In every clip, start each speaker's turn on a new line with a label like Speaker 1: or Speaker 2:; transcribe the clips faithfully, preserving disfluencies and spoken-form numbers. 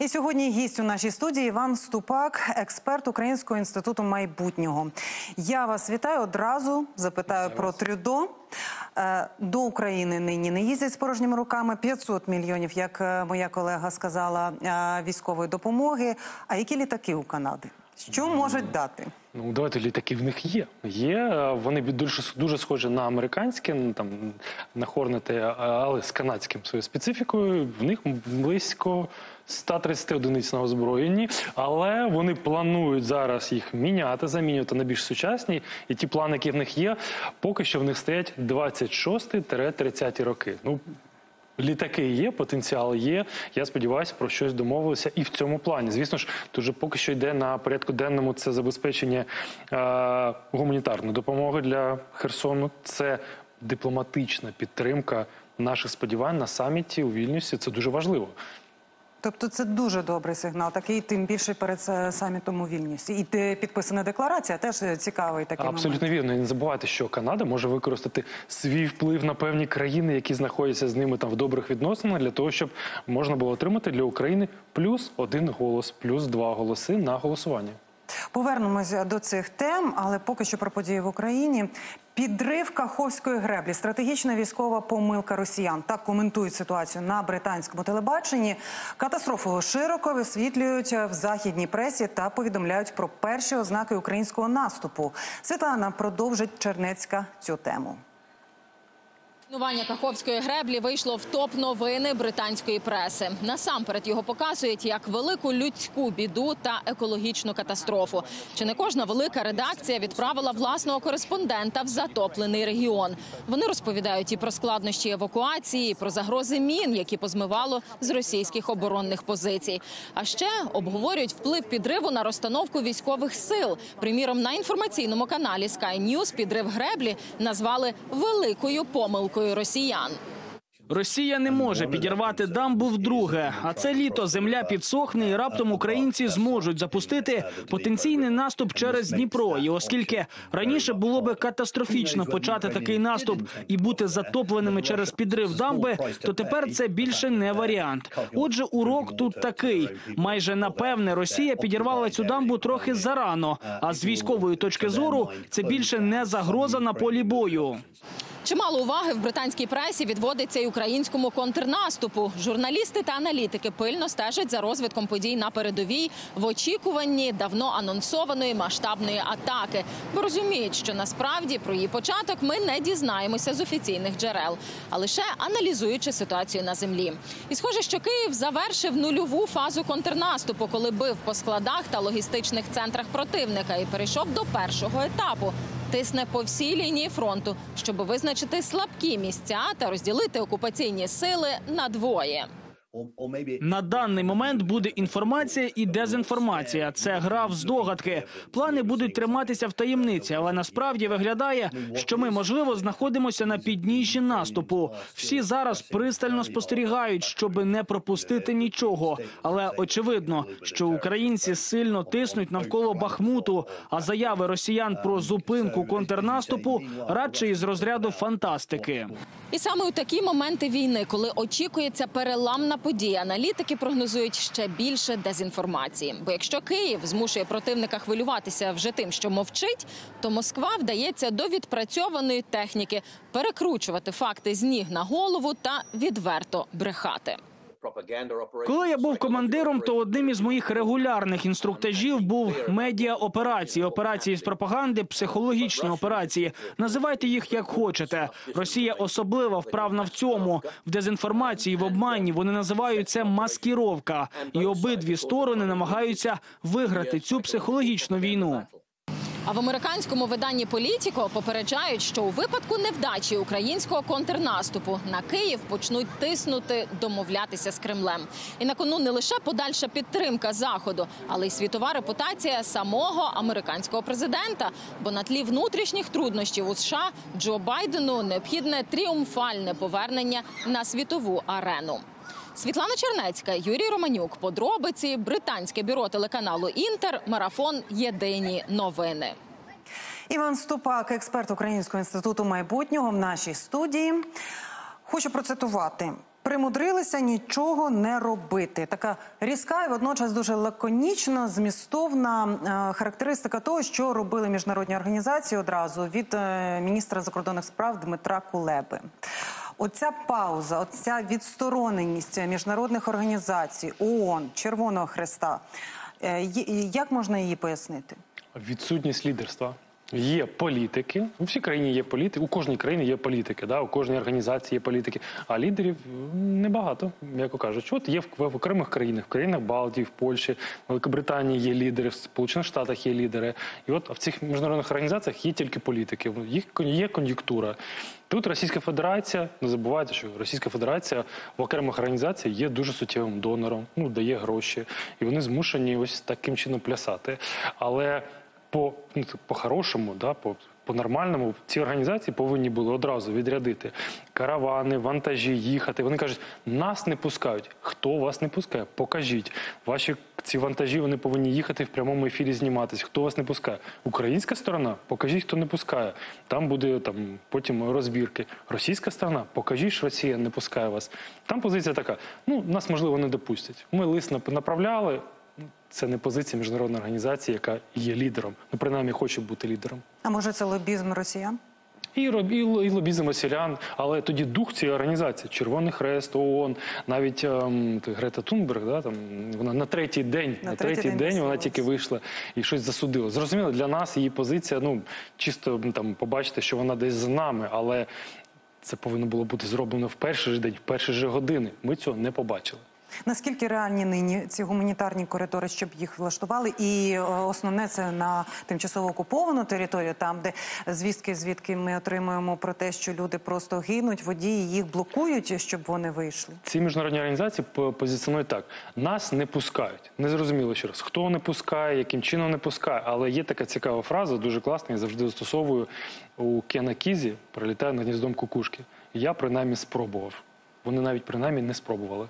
Speaker 1: І сьогодні гість у нашій студії Іван Ступак, експерт Українського інституту майбутнього. Я вас вітаю. Одразу запитаю про Трюдо. До України нині не їздять з порожніми руками. п'ятсот мільйонів, як моя колега сказала, військової допомоги. А які літаки у Канади? Що можуть дати?
Speaker 2: Ну, давайте, літаки в них є. Є, вони дуже, дуже схожі на американські, там, на Хорнети, але з канадським своєю специфікою. В них близько ста тридцяти одиниць на озброєнні, але вони планують зараз їх міняти, замінювати на більш сучасні. І ті плани, які в них є, поки що в них стоять двадцять шості - тридцяті роки. Ну, літаки є, потенціал є. Я сподіваюся, про щось домовилися і в цьому плані. Звісно ж, тут же поки що йде на порядку денному це забезпечення е гуманітарної допомоги для Херсону. Це дипломатична підтримка наших сподівань на саміті у Вільнюсі. Це дуже важливо.
Speaker 1: Тобто це дуже добрий сигнал, такий тим більше перед самітом у Вільнюсі. І підписана декларація теж цікавий такий момент.
Speaker 2: Абсолютно вірно. І не забувайте, що Канада може використати свій вплив на певні країни, які знаходяться з ними там в добрих відносинах, для того, щоб можна було отримати для України плюс один голос, плюс два голоси на голосування.
Speaker 1: Повернемося до цих тем, але поки що про події в Україні. Підрив Каховської греблі – стратегічна військова помилка росіян. Так коментують ситуацію на британському телебаченні. Катастрофу широко висвітлюють в західній пресі та повідомляють про перші ознаки українського наступу. Світлана продовжить Чернецька цю тему.
Speaker 3: Руйнування Каховської греблі вийшло в топ-новини британської преси. Насамперед його показують як велику людську біду та екологічну катастрофу. Чи не кожна велика редакція відправила власного кореспондента в затоплений регіон. Вони розповідають і про складнощі евакуації, і про загрози мін, які позмивало з російських оборонних позицій. А ще обговорюють вплив підриву на розстановку військових сил. Приміром, на інформаційному каналі Sky News підрив греблі назвали великою помилкою росіян.
Speaker 4: Росія не може підірвати дамбу вдруге. А це літо земля підсохне і раптом українці зможуть запустити потенційний наступ через Дніпро. І оскільки раніше було би катастрофічно почати такий наступ і бути затопленими через підрив дамби, то тепер це більше не варіант. Отже, урок тут такий. Майже напевне Росія підірвала цю дамбу трохи зарано. А з військової точки зору це більше не загроза на полі бою.
Speaker 3: Чимало уваги в британській пресі відводиться й українському контрнаступу. Журналісти та аналітики пильно стежать за розвитком подій на передовій в очікуванні давно анонсованої масштабної атаки. Бо розуміють, що насправді про її початок ми не дізнаємося з офіційних джерел, а лише аналізуючи ситуацію на землі. І схоже, що Київ завершив нульову фазу контрнаступу, коли бив по складах та логістичних центрах противника і перейшов до першого етапу. Тисне по всій лінії фронту, щоб визначити слабкі місця та розділити окупаційні сили на двоє.
Speaker 4: На даний момент буде інформація і дезінформація. Це гра в здогадки. Плани будуть триматися в таємниці, але насправді виглядає, що ми, можливо, знаходимося на підніжжі наступу. Всі зараз пристально спостерігають, щоб не пропустити нічого. Але очевидно, що українці сильно тиснуть навколо Бахмуту, а заяви росіян про зупинку контрнаступу радше із розряду фантастики.
Speaker 3: І саме у такі моменти війни, коли очікується переламна подія, аналітики прогнозують ще більше дезінформації. Бо якщо Київ змушує противника хвилюватися вже тим, що мовчить, то Москва вдається до відпрацьованої техніки перекручувати факти з ніг на голову та відверто брехати.
Speaker 4: Коли я був командиром, то одним із моїх регулярних інструктажів був медіа-операції, операції з пропаганди, психологічні операції. Називайте їх як хочете. Росія особливо вправна в цьому. В дезінформації, в обмані вони називають це маскировка. І обидві сторони намагаються виграти цю психологічну війну.
Speaker 3: А в американському виданні «Політіко» попереджають, що у випадку невдачі українського контрнаступу на Київ почнуть тиснути, домовлятися з Кремлем. І на кону не лише подальша підтримка Заходу, але й світова репутація самого американського президента. Бо на тлі внутрішніх труднощів у США Джо Байдену необхідне тріумфальне повернення на світову арену. Світлана Чернецька, Юрій Романюк. Подробиці. Британське бюро телеканалу «Інтер». Марафон «Єдині новини».
Speaker 1: Іван Ступак, експерт Українського інституту майбутнього в нашій студії. Хочу процитувати. примудрилися нічого не робити. Така різка і водночас дуже лаконічна, змістовна е, характеристика того, що робили міжнародні організації одразу від е, міністра закордонних справ Дмитра Кулеби. Оця пауза, оця відстороненість міжнародних організацій, ООН, Червоного Хреста, е, як можна її пояснити?
Speaker 2: Відсутність лідерства. Є політики, у всій країні є політики, у кожній країні є політики, да? У кожній організації є політики, а лідерів небагато, м'яко кажучи. От є в, в окремих країнах, в країнах Балтії, в Польщі, в Великобританії є лідери, в Сполучених Штатах є лідери. І от в цих міжнародних організаціях є тільки політики, їх є кон'юнктура. Тут Російська Федерація, не забувайте, що Російська Федерація в окремих організаціях є дуже суттєвим донором, ну, дає гроші, і вони змушені ось таким чином плясати. Але по, ну, по-хорошому, да, по, по-нормальному ці організації повинні були одразу відрядити каравани, вантажі, їхати. Вони кажуть, нас не пускають. Хто вас не пускає? Покажіть. Ваші ці вантажі, вони повинні їхати в прямому ефірі зніматись. Хто вас не пускає? Українська сторона? Покажіть, хто не пускає. Там буде там, потім розбірки. Російська сторона? Покажіть, що Росія не пускає вас. Там позиція така, ну, нас, можливо, не допустять. Ми лист направляли. Це не позиція міжнародної організації, яка є лідером. Ну, принаймні, хоче бути лідером.
Speaker 1: А може це лобізм росіян?
Speaker 2: І, і, і лобізм росіян, але тоді дух цієї організації, Червоний Хрест, ООН, навіть ем, Грета Тунберг, да, там, вона на третій день, на, на третій, третій день, день вона тільки вийшла і щось засудила. Зрозуміло, для нас її позиція, ну, чисто там, побачити, що вона десь з нами, але це повинно було бути зроблено в перший ж день, в перші ж години. Ми цього не побачили.
Speaker 1: Наскільки реальні нині ці гуманітарні коридори, щоб їх влаштували? І основне, це на тимчасово окуповану територію, там, де звістки, звідки ми отримуємо про те, що люди просто гинуть, водії їх блокують, щоб вони вийшли?
Speaker 2: Ці міжнародні організації позиціонують так. Нас не пускають. Не зрозуміло ще раз, хто не пускає, яким чином не пускає. Але є така цікава фраза, дуже класна, я завжди застосовую у Кена Кізі, «Прилітаю над гніздом кукушки». Я принаймні спробував. Вони навіть принаймні не спробували.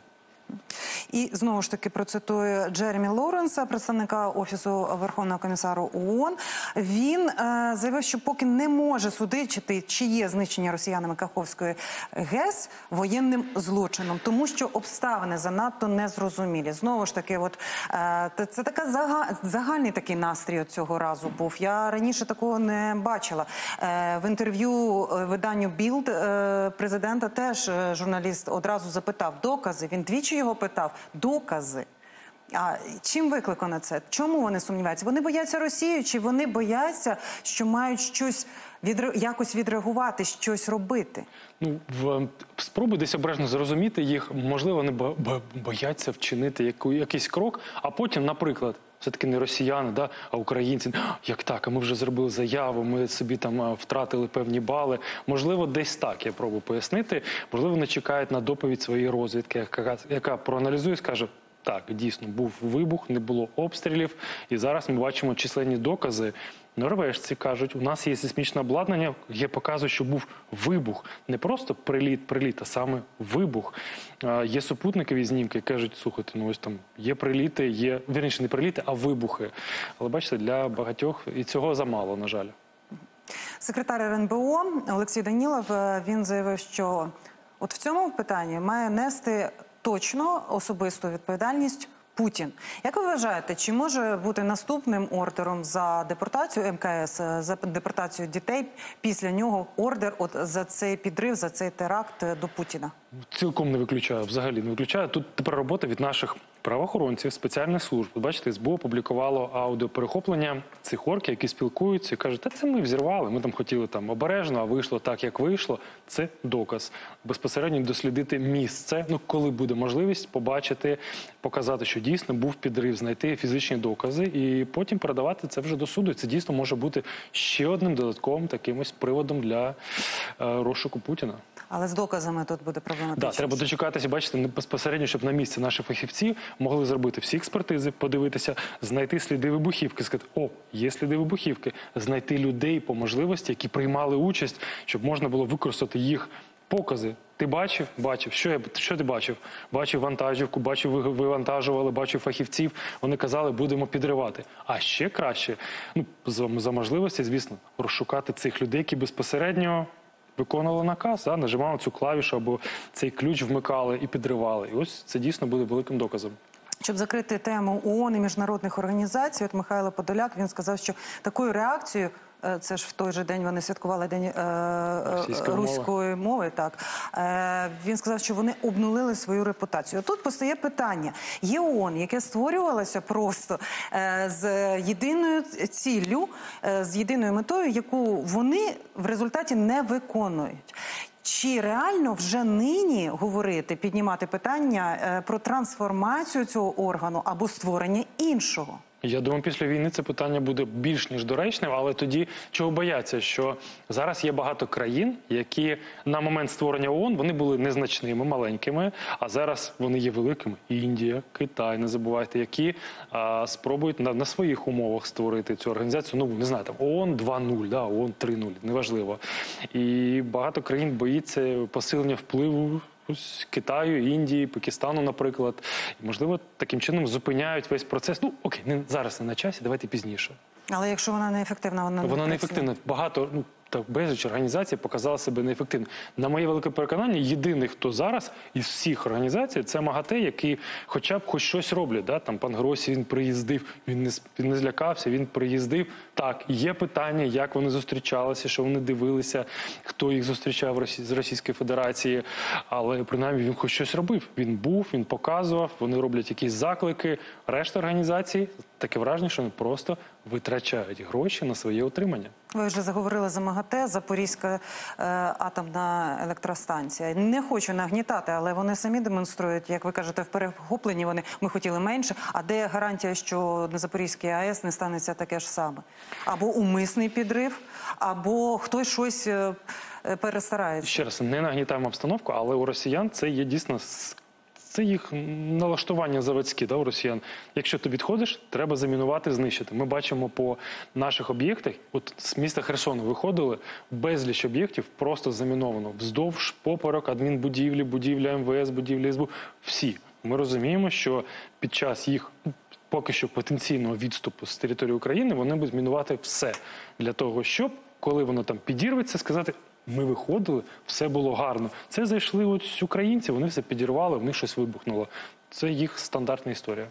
Speaker 1: І знову ж таки процитую Джеремі Лоуренса, представника Офісу Верховного комісару ООН. Він е, заявив, що поки не може судити, чи є знищення росіянами Каховської ГЕС воєнним злочином, тому що обставини занадто незрозумілі. Знову ж таки, от, е, це така зага, загальний такий настрій от цього разу був. Я раніше такого не бачила. Е, в інтерв'ю виданню «Білд» е, президента теж е, журналіст одразу запитав докази. Він двічі його питав. Докази. А чим викликано це? Чому вони сумніваються? Вони бояться Росії, чи вони бояться, що мають щось відре... якось відреагувати, щось робити?
Speaker 2: Ну, в спробуй десь обережно зрозуміти їх, можливо, вони бо... бояться вчинити яку... якийсь крок, а потім, наприклад, все-таки не росіяни, да, а українці. Як так? А ми вже зробили заяву, ми собі там втратили певні бали. Можливо, десь так, я пробую пояснити. Можливо, вони чекають на доповідь своєї розвідки, яка, яка проаналізує і скаже, так, дійсно, був вибух, не було обстрілів, і зараз ми бачимо численні докази. Норвежці кажуть, у нас є сейсмічне обладнання, яке показує, що був вибух. Не просто приліт, приліт, а саме вибух. Є супутникові знімки, кажуть, слухайте, ну ось там є приліти, є, вірніше, не приліти, а вибухи. Але бачите, для багатьох і цього замало, на жаль.
Speaker 1: Секретар ер ен бе о Олексій Данілов, він заявив, що от в цьому питанні має нести точно особисту відповідальність Путін. Як ви вважаєте, чи може бути наступним ордером за депортацію ем ка ес, за депортацію дітей, після нього ордер от за цей підрив, за цей теракт до Путіна?
Speaker 2: Цілком не виключаю, взагалі не виключаю. Тут тепер робота від наших правоохоронців, спеціальних служб. Бачите, ес бе о опублікувало аудіоперехоплення цих орків, які спілкуються і кажуть, та це ми взірвали, ми там хотіли там обережно, а вийшло так, як вийшло. Це доказ. Безпосередньо дослідити місце, ну, коли буде можливість побачити, показати, що дійсно був підрив, знайти фізичні докази і потім передавати це вже до суду. Це дійсно може бути ще одним додатковим таким ось приводом для е, розшуку Путіна.
Speaker 1: Але з доказами тут буде проблематично.
Speaker 2: Да, треба дочекатися, бачите, безпосередньо, щоб на місці наші фахівці могли зробити всі експертизи, подивитися, знайти сліди вибухівки, сказати, о, є сліди вибухівки, знайти людей по можливості, які приймали участь, щоб можна було використати їх покази. Ти бачив? Бачив. Що, я, що ти бачив? Бачив вантажівку, бачив, вивантажували, бачив фахівців. Вони казали, будемо підривати. А ще краще, ну, за, за можливості, звісно, розшукати цих людей, які безпосередньо виконували наказ, да, нажимали цю клавішу або цей ключ вмикали і підривали. І ось це дійсно буде великим доказом.
Speaker 1: Щоб закрити тему ООН і міжнародних організацій, от Михайло Подоляк, він сказав, що такою реакцією, це ж в той же день вони святкували День е, руської мови, так, е, він сказав, що вони обнулили свою репутацію. Тут постає питання. Є ООН, яке створювалося просто е, з єдиною ціллю, е, з єдиною метою, яку вони в результаті не виконують. Чи реально вже нині говорити, піднімати питання е, про трансформацію цього органу або створення іншого?
Speaker 2: Я думаю, після війни це питання буде більш ніж доречним, але тоді чого бояться, що зараз є багато країн, які на момент створення ООН, вони були незначними, маленькими, а зараз вони є великими. Індія, Китай, не забувайте, які а, спробують на, на своїх умовах створити цю організацію. Ну, не знаю, там ООН два нуль, да, ООН три нуль, неважливо. І багато країн боїться посилення впливу ось Китаю, Індії, Пакистану, наприклад. І, можливо, таким чином зупиняють весь процес. Ну, окей, не, зараз не на часі, давайте пізніше.
Speaker 1: Але якщо вона неефективна, вона не
Speaker 2: Вона
Speaker 1: працює.
Speaker 2: неефективна. Багато, ну, так, безліч організацій показала себе неефективно. На моє велике переконання, єдиний, хто зараз із всіх організацій, це МАГАТЕ, які хоча б хоч щось роблять. Да? Там пан Гросі, він приїздив, він не, він не злякався, він приїздив. Так, є питання, як вони зустрічалися, що вони дивилися, хто їх зустрічав з Російської Федерації, але принаймні він хоч щось робив. Він був, він показував, вони роблять якісь заклики. Решта організацій, таке враження, що вони просто витрачають гроші на своє утримання.
Speaker 1: Ви вже заговорили за МАГАТЕ, Запорізька е, атомна електростанція. Не хочу нагнітати, але вони самі демонструють, як ви кажете, в перехопленні вони, ми хотіли менше. А де гарантія, що на Запорізькій АЕС не станеться таке ж саме? Або умисний підрив, або хтось щось е, перестарається.
Speaker 2: Ще раз, не нагнітаємо обстановку, але у росіян це є дійсно... Це їх налаштування заводські, да, у росіян. Якщо ти відходиш, треба замінувати, знищити. Ми бачимо по наших об'єктах, от з міста Херсону виходили, безліч об'єктів просто заміновано. Вздовж, поперек, адмінбудівлі, будівля ем ве ес, будівля ес бе у. Всі. Ми розуміємо, що під час їх поки що потенційного відступу з території України вони будуть мінувати все. Для того, щоб, коли воно там підірветься, сказати... Ми виходили, все було гарно. Це зайшли ось українці, вони все підірвали, в них щось вибухнуло. Це їх стандартна історія.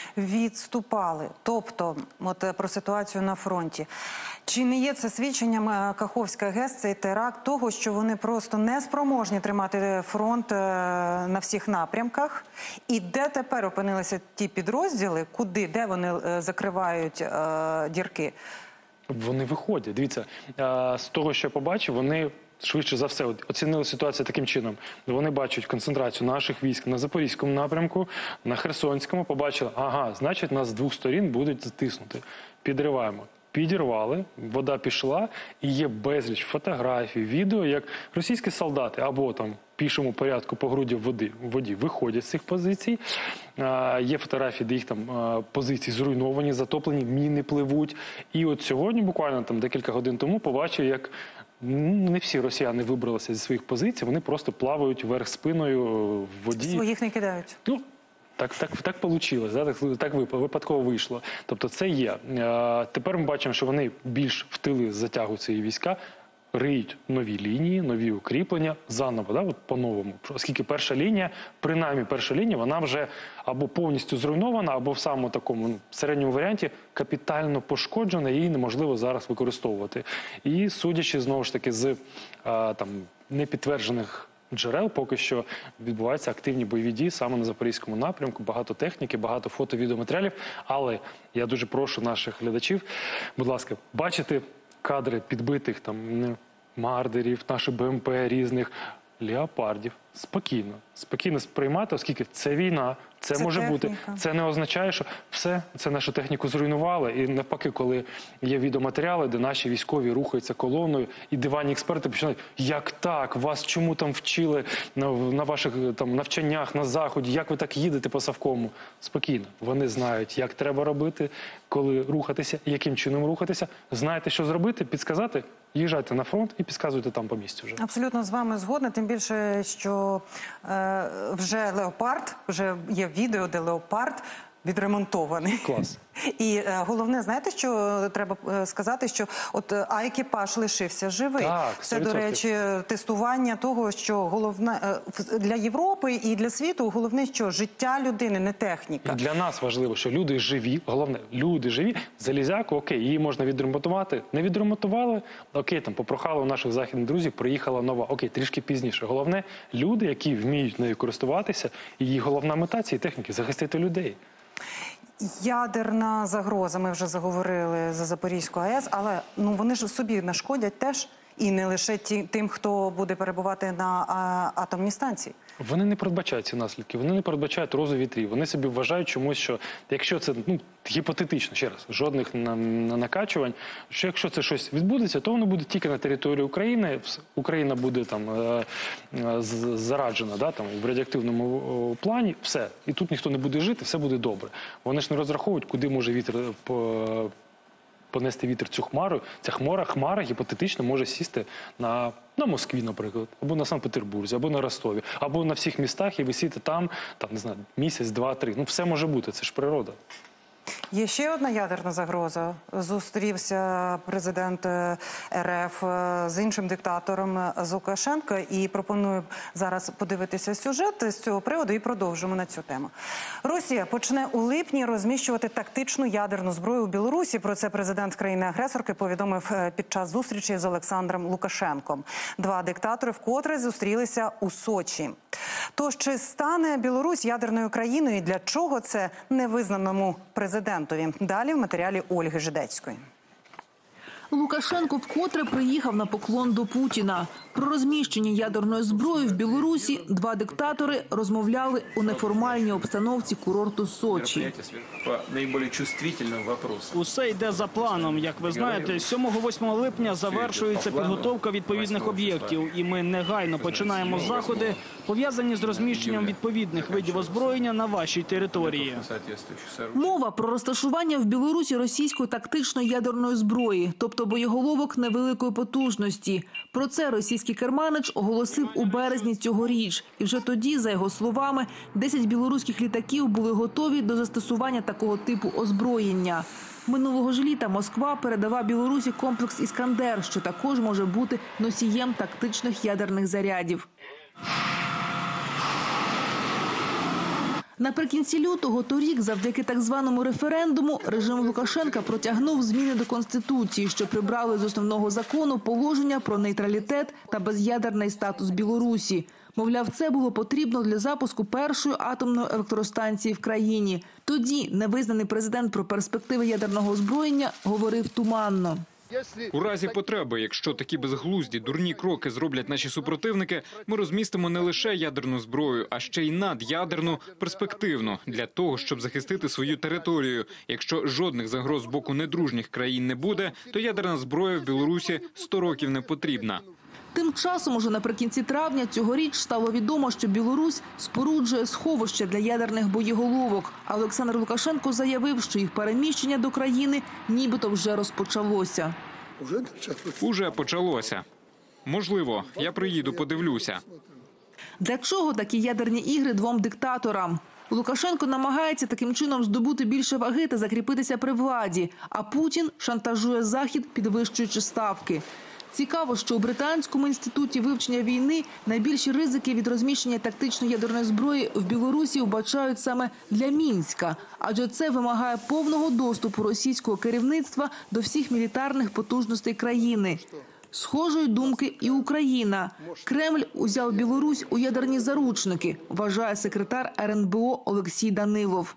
Speaker 1: Відступали. Тобто, от про ситуацію на фронті. Чи не є це свідченням Каховська ГЕС, цей теракт, того, що вони просто не спроможні тримати фронт на всіх напрямках? І де тепер опинилися ті підрозділи, куди, де вони закривають е, дірки?
Speaker 2: Вони виходять. Дивіться, з того, що я побачив, вони швидше за все оцінили ситуацію таким чином. Вони бачать концентрацію наших військ на Запорізькому напрямку, на Херсонському, побачили, ага, значить, нас з двох сторін будуть затиснути. Підриваємо. Підірвали, вода пішла, і є безліч фотографій, відео, як російські солдати або там в пішому порядку по груді в воді, в воді виходять з цих позицій. А, є фотографії, де їх там а, позиції зруйновані, затоплені, міни пливуть. І от сьогодні, буквально там декілька годин тому, побачив, як не всі росіяни вибралися зі своїх позицій, вони просто плавають вверх спиною в воді.
Speaker 1: Своїх не кидають.
Speaker 2: Ну, Так, так, так вийшло, да? так, так випадково вийшло. Тобто це є. Е, тепер ми бачимо, що вони більш в тили затягують ці війська, риють нові лінії, нові укріплення, заново, да? От по-новому. Оскільки перша лінія, принаймні перша лінія, вона вже або повністю зруйнована, або в самому такому ну, середньому варіанті капітально пошкоджена, і її неможливо зараз використовувати. І судячи, знову ж таки, з е, там, непідтверджених джерел, поки що відбуваються активні бойові дії саме на Запорізькому напрямку, багато техніки, багато фото-відеоматеріалів, але я дуже прошу наших глядачів, будь ласка, бачити кадри підбитих там мардерів, наших Б М Пе різних, леопардів, спокійно, спокійно сприймати, оскільки це війна, це, це може техніка. Бути. Це не означає, що все, це нашу техніку зруйнували. І навпаки, коли є відеоматеріали, де наші військові рухаються колоною, і диванні експерти починають, як так, вас чому там вчили на, на ваших там навчаннях на Заході, як ви так їдете по Савкому? Спокійно. Вони знають, як треба робити, коли рухатися, яким чином рухатися. Знаєте, що зробити, підсказати? Їжджайте на фронт і підказуйте там по місцю вже.
Speaker 1: Абсолютно з вами згодна, тим більше, що е, вже леопард, вже є відео, де леопард відремонтований.
Speaker 2: Клас.
Speaker 1: І е, головне, знаєте, що треба е, сказати, що от е, а екіпаж лишився живий.
Speaker 2: Так,
Speaker 1: Це, до речі, тестування того, що головне е, в- для Європи і для світу головне, що життя людини, не техніка.
Speaker 2: І для нас важливо, що люди живі, головне, люди живі, залізяку, окей, її можна відремонтувати. Не відремонтували, окей, там попрохали у наших західних друзів, приїхала нова, окей, трішки пізніше. Головне, люди, які вміють нею користуватися, і її головна мета цієї техніки – захистити людей.
Speaker 1: Ядерна загроза, ми вже заговорили за Запорізьку АЕС, але ну вони ж собі нашкодять теж, і не лише ті, тим, хто буде перебувати на а, атомній станції.
Speaker 2: Вони не передбачають ці наслідки, вони не передбачають розу вітрів. Вони собі вважають чомусь, що якщо це, ну, гіпотетично, ще раз, жодних на, на накачувань, що якщо це щось відбудеться, то воно буде тільки на території України, Україна буде там е, е, зараджена, да, там, в радіоактивному о, плані, все. І тут ніхто не буде жити, все буде добре. Вони ж не розраховують, куди може вітер по, понести вітер цю хмару. Ця хмара, хмара гіпотетично може сісти на, на Москві, наприклад, або на Санкт-Петербурзі, або на Ростові, або на всіх містах і висіти там, там, не знаю, місяць, два, три. Ну, все може бути, це ж природа.
Speaker 1: Є ще одна ядерна загроза. Зустрівся президент е, РФ е, з іншим диктатором е, з Лукашенко, і пропоную зараз подивитися сюжет з цього приводу і продовжимо на цю тему. Росія почне у липні розміщувати тактичну ядерну зброю у Білорусі. Про це президент країни-агресорки повідомив е, під час зустрічі з Олександром Лукашенком. Два диктатори вкотре зустрілися у Сочі. Тож, чи стане Білорусь ядерною країною і для чого це невизнаному президентові? Далі в матеріалі Ольги Жидецької.
Speaker 5: Лукашенко вкотре приїхав на поклон до Путіна. Про розміщення ядерної зброї в Білорусі два диктатори розмовляли у неформальній обстановці курорту Сочі.
Speaker 4: Усе йде за планом. Як ви знаєте, сьомого-восьмого липня завершується підготовка відповідних об'єктів, і ми негайно починаємо заходи, пов'язані з розміщенням відповідних видів озброєння на вашій території.
Speaker 5: Мова про розташування в Білорусі російської тактичної ядерної зброї, тобто боєголовок невеликої потужності. Про це російський керманич оголосив у березні цьогоріч. І вже тоді, за його словами, десять білоруських літаків були готові до застосування такого типу озброєння. Минулого ж літа Москва передала Білорусі комплекс «Іскандер», що також може бути носієм тактичних ядерних зарядів. Наприкінці лютого торік, завдяки так званому референдуму, режим Лукашенка протягнув зміни до Конституції, що прибрали з основного закону положення про нейтралітет та без'ядерний статус Білорусі. Мовляв, це було потрібно для запуску першої атомної електростанції в країні. Тоді невизнаний президент про перспективи ядерного озброєння говорив туманно.
Speaker 6: У разі потреби, якщо такі безглузді, дурні кроки зроблять наші супротивники, ми розмістимо не лише ядерну зброю, а ще й надядерну, перспективну, для того, щоб захистити свою територію. Якщо жодних загроз з боку недружніх країн не буде, то ядерна зброя в Білорусі сто років не потрібна.
Speaker 5: Тим часом, уже наприкінці травня цьогоріч стало відомо, що Білорусь споруджує сховище для ядерних боєголовок. А Олександр Лукашенко заявив, що їх переміщення до країни нібито вже розпочалося.
Speaker 6: Уже почалося. Можливо, я приїду, подивлюся.
Speaker 5: Для чого такі ядерні ігри двом диктаторам? Лукашенко намагається таким чином здобути більше ваги та закріпитися при владі, а Путін шантажує Захід, підвищуючи ставки. Цікаво, що у Британському інституті вивчення війни найбільші ризики від розміщення тактичної ядерної зброї в Білорусі вбачають саме для Мінська, адже це вимагає повного доступу російського керівництва до всіх мілітарних потужностей країни. Схожої думки і Україна. Кремль узяв Білорусь у ядерні заручники, вважає секретар ер ен бе о Олексій Данилов.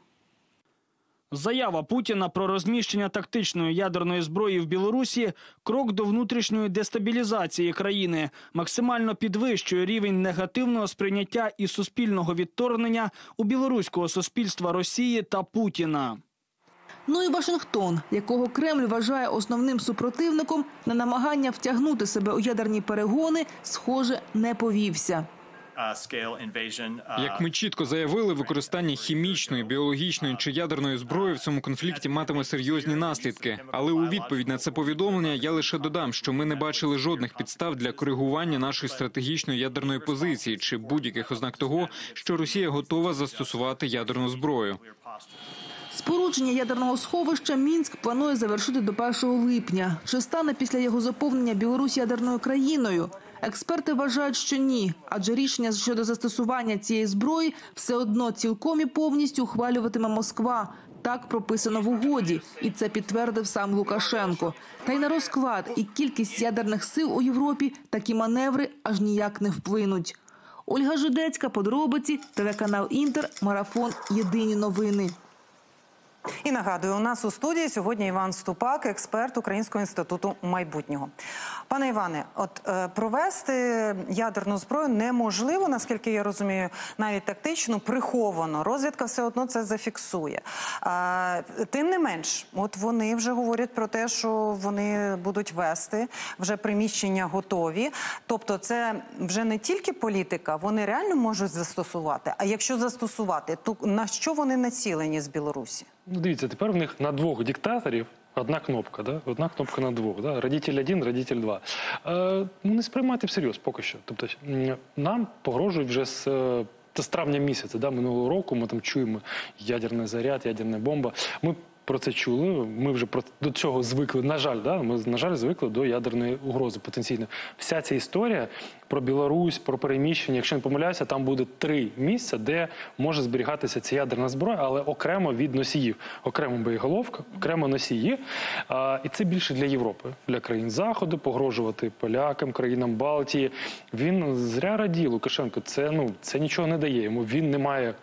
Speaker 4: Заява Путіна про розміщення тактичної ядерної зброї в Білорусі – крок до внутрішньої дестабілізації країни, максимально підвищує рівень негативного сприйняття і суспільного відторгнення у білоруського суспільства Росії та Путіна.
Speaker 5: Ну і Вашингтон, якого Кремль вважає основним супротивником, на намагання втягнути себе у ядерні перегони, схоже, не повівся.
Speaker 6: Як ми чітко заявили, використання хімічної, біологічної чи ядерної зброї в цьому конфлікті матиме серйозні наслідки. Але у відповідь на це повідомлення я лише додам, що ми не бачили жодних підстав для коригування нашої стратегічної ядерної позиції чи будь-яких ознак того, що Росія готова застосувати ядерну зброю.
Speaker 5: Спорудження ядерного сховища Мінськ планує завершити до першого липня. Чи стане після його заповнення Білорусь ядерною країною? Експерти вважають, що ні, адже рішення щодо застосування цієї зброї все одно цілком і повністю ухвалюватиме Москва. Так прописано в угоді, і це підтвердив сам Лукашенко. Та й на розклад і кількість ядерних сил у Європі такі маневри аж ніяк не вплинуть. Ольга Жидецька, подробиці, телеканал «Інтер», марафон «Єдині новини».
Speaker 1: І нагадую, у нас у студії сьогодні Іван Ступак, експерт Українського інституту майбутнього. Пане Іване, от е, провести ядерну зброю неможливо, наскільки я розумію, навіть тактично, приховано. Розвідка все одно це зафіксує. Е, тим не менш, от вони вже говорять про те, що вони будуть вести, вже приміщення готові. Тобто це вже не тільки політика, вони реально можуть застосувати. А якщо застосувати, то на що вони націлені з Білорусі?
Speaker 2: Ну, дивіться, тепер в них на двох диктаторів одна кнопка, да? Одна кнопка на двох. Да? Родитель один, родитель два. Е, ну, не сприймайте всерйоз поки що. Тобто нам погрожують вже з, з травня місяця, да? Минулого року ми там чуємо ядерний заряд, ядерна бомба. Ми про це чули, ми вже про, до цього звикли, на жаль, да? Ми, на жаль, звикли до ядерної угрози потенційно. Вся ця історія про Білорусь, про переміщення, якщо не помиляюся, там буде три місця, де може зберігатися ця ядерна зброя, але окремо від носіїв. Окремо боєголовка, окремо носії. А, і це більше для Європи, для країн Заходу, погрожувати полякам, країнам Балтії. Він зря радів, Лукашенко, це, ну, це нічого не дає йому. Він не має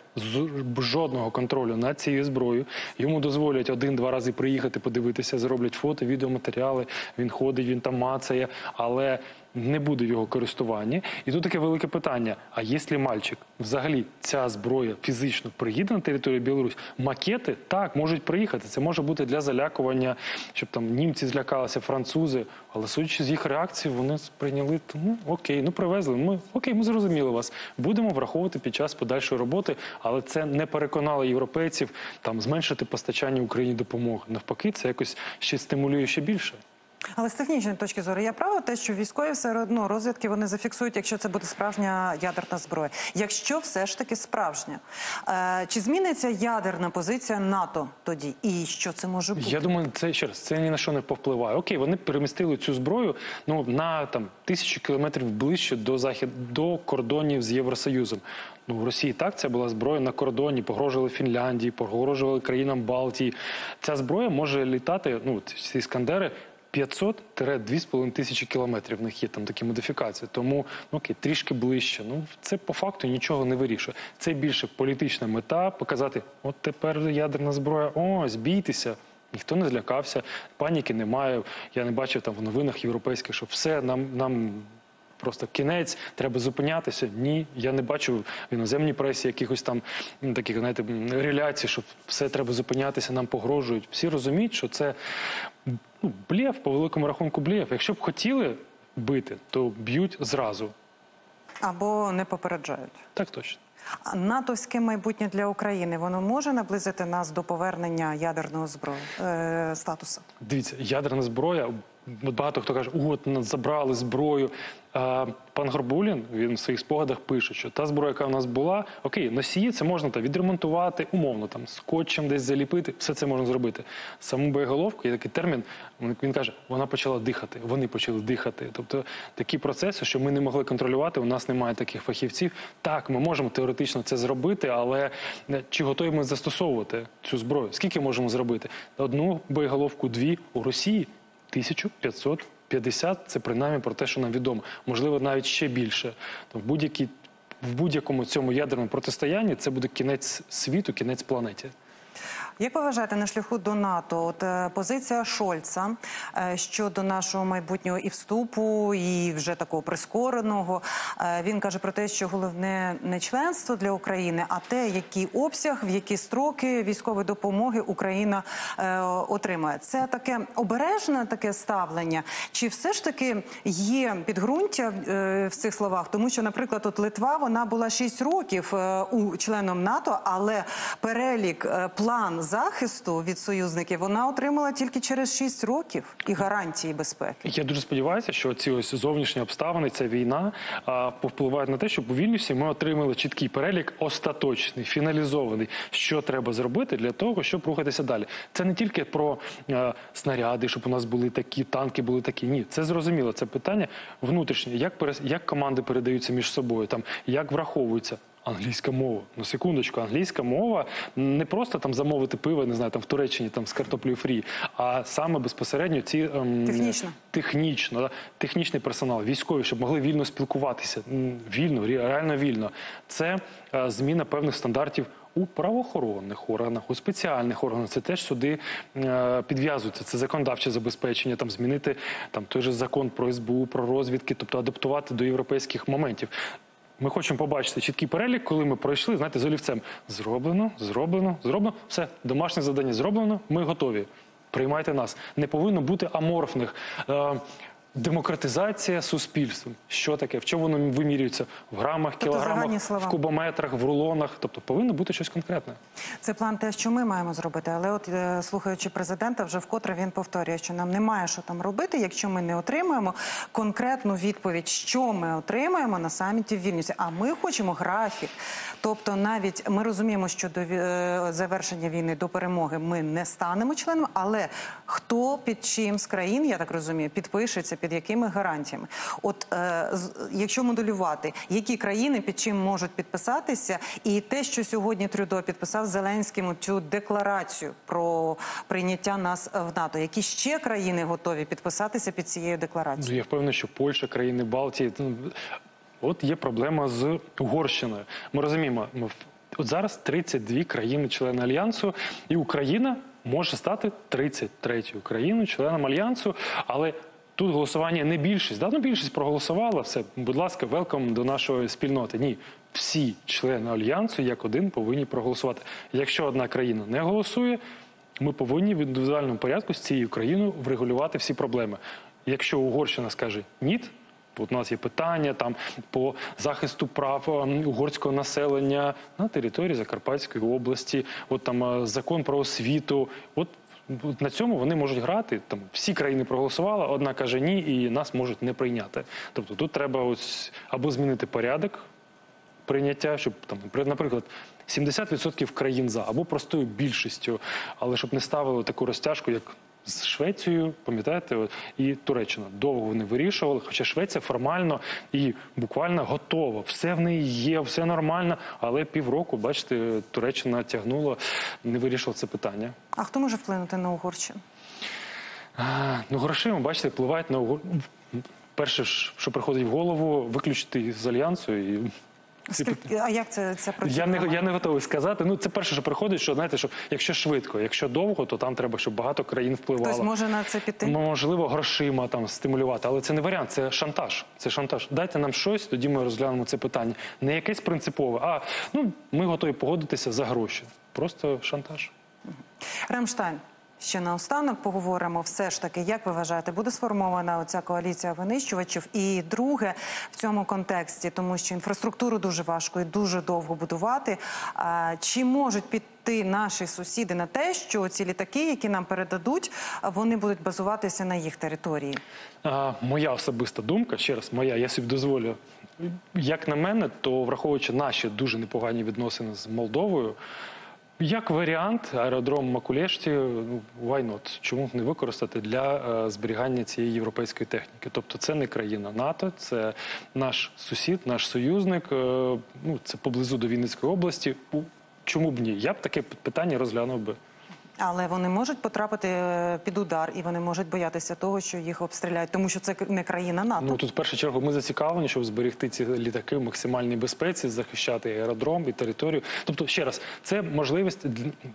Speaker 2: жодного контролю над цією зброєю. Йому дозволять один-два рази приїхати, подивитися, зроблять фото, відеоматеріали, він ходить, він там мацає, але не буде його користування. І тут таке велике питання, а якщо мальчик, взагалі ця зброя фізично приїде на територію Білорусі, макети, так, можуть приїхати, це може бути для залякування, щоб там німці злякалися, французи, але судячи з їх реакції, вони сприйняли, ну окей, ну привезли, ми, окей, ми зрозуміли вас, будемо враховувати під час подальшої роботи, але це не переконало європейців там зменшити постачання Україні допомоги. Навпаки, це якось ще стимулює ще більше.
Speaker 1: Але з технічної точки зору, я права те, що військові все одно розвідки вони зафіксують, якщо це буде справжня ядерна зброя. Якщо все ж таки справжня. Е, чи зміниться ядерна позиція НАТО тоді? І що це може бути?
Speaker 2: Я думаю, це ще раз, це ні на що не повпливає. Окей, вони перемістили цю зброю ну, на там, тисячу кілометрів ближче до, захід, до кордонів з Євросоюзом. Ну, в Росії так, це була зброя на кордоні, погрожували Фінляндії, погрожували країнам Балтії. Ця зброя може літати, ну, ці іскандери, п'ятсот - дві з половиною тисячі кілометрів, в них є там такі модифікації. Тому, ну, окей, трішки ближче. Ну, це по факту нічого не вирішує. Це більше політична мета, показати, от тепер ядерна зброя, ось, бійтеся. Ніхто не злякався, паніки немає. Я не бачив там в новинах європейських, що все, нам, нам просто кінець, треба зупинятися. Ні, я не бачу в іноземній пресі якихось там ну, таких, знаєте, реляцій, що все треба зупинятися, нам погрожують. Всі розуміють, що це ну, блєф, по великому рахунку блєф. Якщо б хотіли бити, то б'ють зразу.
Speaker 1: Або не попереджають.
Speaker 2: Так точно.
Speaker 1: А натовське майбутнє для України, воно може наблизити нас до повернення ядерного зброї, е, статусу?
Speaker 2: Дивіться, ядерна зброя, багато хто каже, от забрали зброю. А пан Горбулін, він в своїх спогадах пише, що та зброя, яка в нас була, окей, носії це можна там відремонтувати, умовно, там, скотчем десь заліпити, все це можна зробити. Саму боєголовку, є такий термін, він каже, вона почала дихати, вони почали дихати. Тобто такі процеси, що ми не могли контролювати, у нас немає таких фахівців. Так, ми можемо теоретично це зробити, але чи готові ми застосовувати цю зброю? Скільки можемо зробити? Одну боєголовку, дві, у Росії тисяча п'ятсот п'ятдесят – це принаймні про те, що нам відомо. Можливо, навіть ще більше. В будь-якій, в будь-якому цьому ядерному протистоянні це буде кінець світу, кінець планеті.
Speaker 1: Як ви вважаєте, на шляху до НАТО, от е, позиція Шольца е, щодо нашого майбутнього і вступу, і вже такого прискореного, е, він каже про те, що головне не членство для України, а те, який обсяг, в які строки військової допомоги Україна е, отримає. Це таке обережне таке ставлення? Чи все ж таки є підґрунтя е, в цих словах? Тому що, наприклад, от Литва, вона була шість років е, у членом НАТО, але перелік, е, план захисту від союзників вона отримала тільки через шість років і гарантії безпеки.
Speaker 2: Я дуже сподіваюся, що ці ось зовнішні обставини, ця війна а, повпливають на те, щоб у Вільнюсі ми отримали чіткий перелік, остаточний, фіналізований, що треба зробити для того, щоб рухатися далі. Це не тільки про а, снаряди, щоб у нас були такі, танки були такі. Ні, це зрозуміло. Це питання внутрішнє. Як, перес... як команди передаються між собою, там, як враховуються. Англійська мова. Ну, секундочку, англійська мова не просто там замовити пиво, не знаю, там в Туреччині там з картоплею фрі, а саме безпосередньо ці ем,
Speaker 1: технічно,
Speaker 2: технічно, да, технічний персонал, військові, щоб могли вільно спілкуватися, вільно, реально вільно. Це е, зміна певних стандартів у правоохоронних органах, у спеціальних органах. Це теж сюди е, підв'язується. Це законодавче забезпечення, там змінити там той же закон про ес бе у, про розвідки, тобто адаптувати до європейських моментів. Ми хочемо побачити чіткий перелік, коли ми пройшли, знаєте, з олівцем. Зроблено, зроблено, зроблено. Все, домашнє завдання зроблено, ми готові. Приймайте нас. Не повинно бути аморфних. Е, демократизація суспільства. Що таке? В чому воно вимірюється? В грамах,
Speaker 1: тобто
Speaker 2: кілограмах, в кубометрах, в рулонах. Тобто повинно бути щось конкретне.
Speaker 1: Це план те, що ми маємо зробити. Але от, е, слухаючи президента, вже вкотре він повторює, що нам немає що там робити, якщо ми не отримаємо конкретну відповідь, що ми отримаємо на саміті в Вільнюсі. А ми хочемо графік. Тобто навіть ми розуміємо, що до е, завершення війни, до перемоги ми не станемо членом, але хто під чим з країн, я так розумію, підпишеться, під якими гарантіями. От е, з, якщо моделювати, які країни під чим можуть підписатися, і те, що сьогодні Трюдо підписав з Зеленським цю декларацію про прийняття нас в НАТО, які ще країни готові підписатися під цією декларацією?
Speaker 2: Ну, я впевнений, що Польща, країни Балтії, от є проблема з Угорщиною. Ми розуміємо, от зараз тридцять дві країни-члени Альянсу, і Україна може стати тридцять третьою країною, членом Альянсу, але тут голосування не більшість. Да? Ну, більшість проголосувала, все, будь ласка, велком до нашої спільноти. Ні, всі члени Альянсу, як один, повинні проголосувати. Якщо одна країна не голосує, ми повинні в індивідуальному порядку з цією країною врегулювати всі проблеми. Якщо Угорщина скаже «ні», от у нас є питання там по захисту прав угорського населення на території Закарпатської області, от там закон про освіту, от на цьому вони можуть грати. Там всі країни проголосували, одна каже ні, і нас можуть не прийняти. Тобто тут треба ось або змінити порядок прийняття, щоб там, наприклад, сімдесят відсотків країн за, або простою більшістю, але щоб не ставили таку розтяжку, як з Швецією, пам'ятаєте, і Туреччина. Довго вони вирішували, хоча Швеція формально і буквально готова. Все в неї є, все нормально, але півроку, бачите, Туреччина тягнула, не вирішила це питання.
Speaker 1: А хто може вплинути на Угорщину?
Speaker 2: А, ну, грошима, бачите, впливають на Угорщину. Перше, що приходить в голову, виключити з Альянсу і...
Speaker 1: Скільки, а як це, це
Speaker 2: я не, я не готовий сказати. Ну, це перше, що приходить, що, знаєте, що якщо швидко, якщо довго, то там треба, щоб багато країн впливало.
Speaker 1: Хтось може на це піти?
Speaker 2: Можливо, грошима там стимулювати, але це не варіант, це шантаж. Це шантаж. Дайте нам щось, тоді ми розглянемо це питання. Не якесь принципове, а ну, ми готові погодитися за гроші. Просто шантаж.
Speaker 1: Рамштайн. Ще наостанок поговоримо, все ж таки, як ви вважаєте, буде сформована оця коаліція винищувачів? І друге, в цьому контексті, тому що інфраструктуру дуже важко і дуже довго будувати, чи можуть піти наші сусіди на те, що ці літаки, які нам передадуть, вони будуть базуватися на їх території?
Speaker 2: А, моя особиста думка, ще раз, моя, я собі дозволю, як на мене, то враховуючи наші дуже непогані відносини з Молдовою, як варіант, аеродром Макулешті, ну, why not? Чому б не використати для е, зберігання цієї європейської техніки? Тобто це не країна НАТО, це наш сусід, наш союзник, е, ну, це поблизу до Вінницької області. Чому б ні? Я б таке питання розглянув би.
Speaker 1: Але вони можуть потрапити під удар, і вони можуть боятися того, що їх обстріляють, тому що це не країна НАТО.
Speaker 2: Ну, тут в першу чергу ми зацікавлені, щоб зберегти ці літаки в максимальній безпеці, захищати аеродром і територію. Тобто, ще раз, це можливість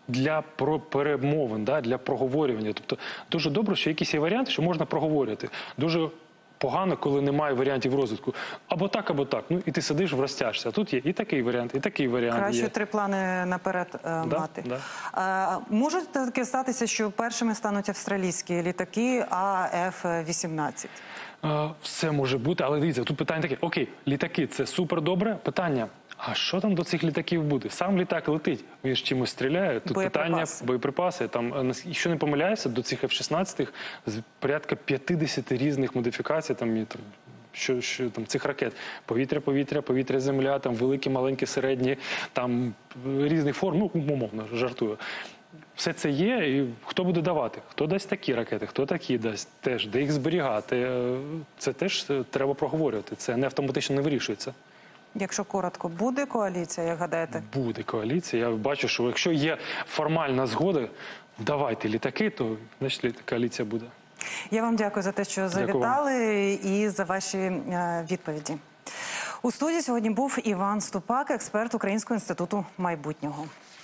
Speaker 2: для про перемовин, да, для проговорювання. Тобто дуже добре, що якісь є варіанти, що можна проговорювати. Дуже погано, коли немає варіантів розвитку. Або так, або так. Ну, і ти сидиш, розтяжся. Тут є і такий варіант, і такий варіант.
Speaker 1: Краще
Speaker 2: є.
Speaker 1: три плани наперед е,
Speaker 2: Да,
Speaker 1: мати.
Speaker 2: да.
Speaker 1: Е, може таке статися, що першими стануть австралійські літаки А Ф вісімнадцять?
Speaker 2: Е, Все може бути, але дивіться, тут питання таке. Окей, літаки – це супер добре. Питання, а що там до цих літаків буде? Сам літак летить, він ж чимось стріляє. Тут
Speaker 1: Боєприпаси.
Speaker 2: питання боєприпаси. Там, е, якщо не помиляюся, до цих Ф шістнадцять з порядка п'ятдесят різних модифікацій, там, і, там Що, що там цих ракет: повітря, повітря, повітря, земля, там великі, маленькі, середні, там різних форм, ну умовно жартую. Все це є, і хто буде давати? Хто дасть такі ракети, хто такі дасть, теж де їх зберігати? Це теж треба проговорювати. Це не автоматично не вирішується.
Speaker 1: Якщо коротко, буде коаліція, як гадаєте?
Speaker 2: Буде коаліція. Я бачу, що якщо є формальна згода, давайте літаки, то значить коаліція буде.
Speaker 1: Я вам дякую за те, що завітали, і за ваші е, відповіді. У студії сьогодні був Іван Ступак, експерт Українського інституту майбутнього.